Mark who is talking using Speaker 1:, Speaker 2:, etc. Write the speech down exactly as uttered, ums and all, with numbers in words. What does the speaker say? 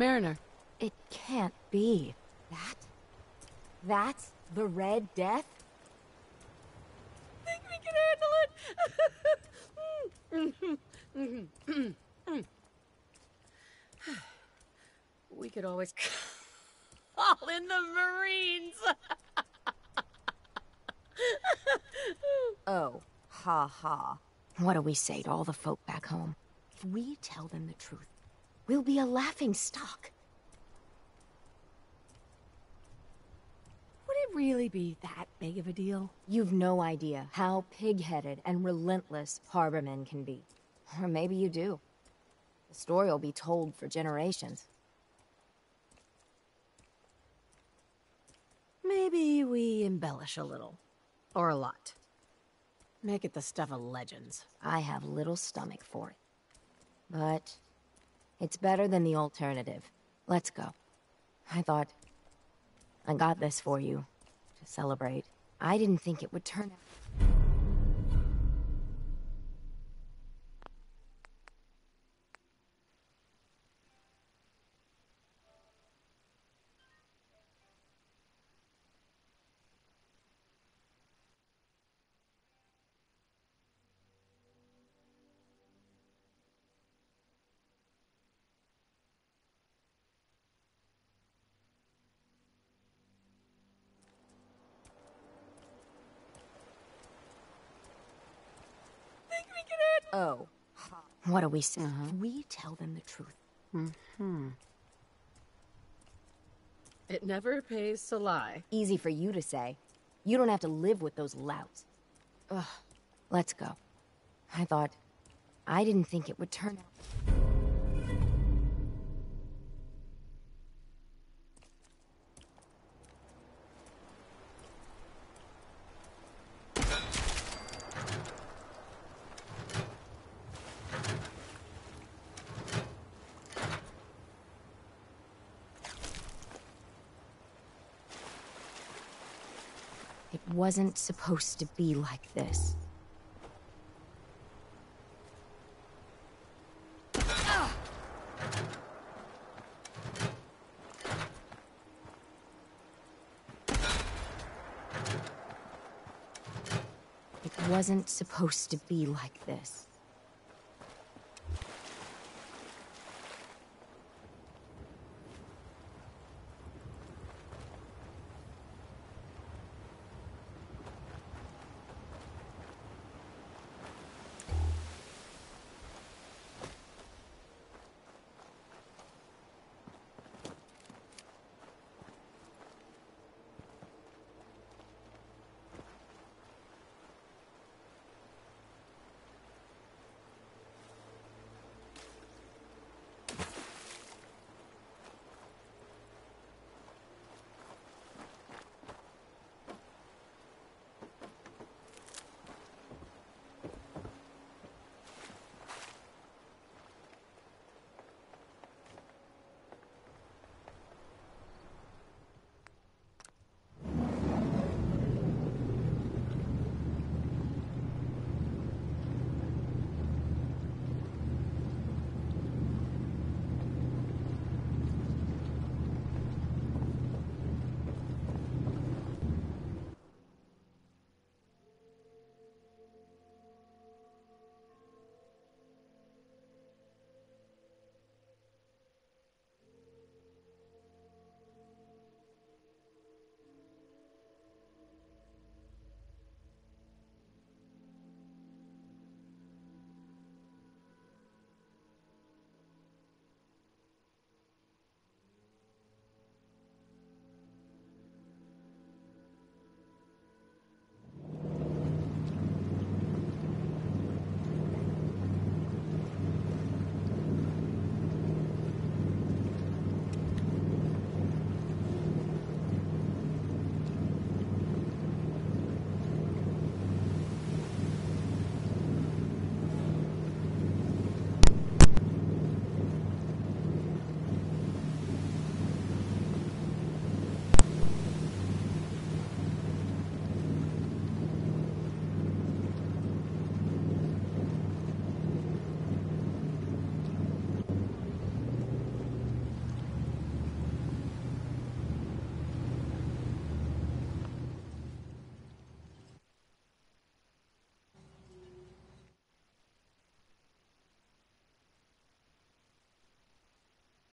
Speaker 1: Mariner.
Speaker 2: It can't be. That? That's the Red Death?
Speaker 1: I think we can handle it. We could always call in the Marines.
Speaker 2: Oh, ha ha. What do we say to all the folk back home? If we tell them the truth, we'll be a laughing stock.
Speaker 1: Would it really be that big of a deal?
Speaker 2: You've no idea how pig-headed and relentless Harbormen can be. Or maybe you do. The story will be told for generations.
Speaker 1: Maybe we embellish a little. Or a lot. Make it the stuff of legends.
Speaker 2: I have little stomach for it. But it's better than the alternative. Let's go. I thought I got this for you to celebrate. I didn't think it would turn out. Oh, what do we say?
Speaker 1: Uh-huh.
Speaker 2: We tell them the truth.
Speaker 1: Mm-hmm. It never pays to lie.
Speaker 2: Easy for you to say. You don't have to live with those louts. Ugh. Let's go. I thought... I didn't think it would turn out... It wasn't supposed to be like this. It wasn't supposed to be like this.